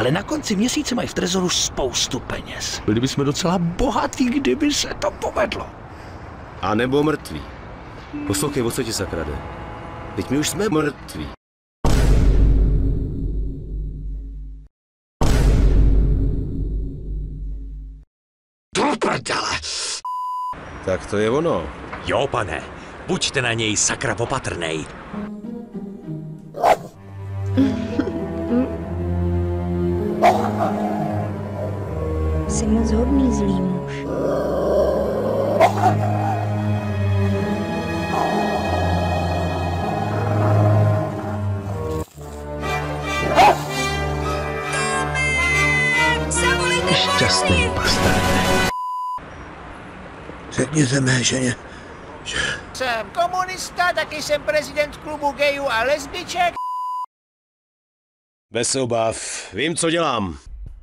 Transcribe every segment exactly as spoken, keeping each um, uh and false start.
ale na konci měsíce mají v trezoru spoustu peněz. Byli bychom docela bohatí, kdyby se to povedlo. A nebo mrtví. Poslouchej, o co ti sakra jde? Teď my už jsme mrtví. Do prdele! Tak to je ono. Jo, pane, buďte na něj sakra opatrnej. Jsi moc hodný zlý muž. Šťastný bastarde. Řekněte mé ženě, že... Jsem komunista, taky jsem prezident klubu gejů a lesbiček. Bez obav, vím, co dělám.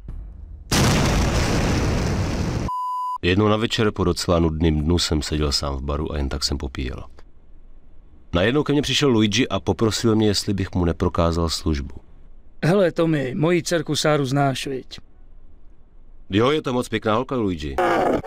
Jednou na večer po docela nudným dnu jsem seděl sám v baru a jen tak jsem popíjel. Najednou ke mně přišel Luigi a poprosil mě, jestli bych mu neprokázal službu. Hele, Tommy, moji dcerku Sáru znáš, viď? Jo, je to moc pěkná holka, Luigi.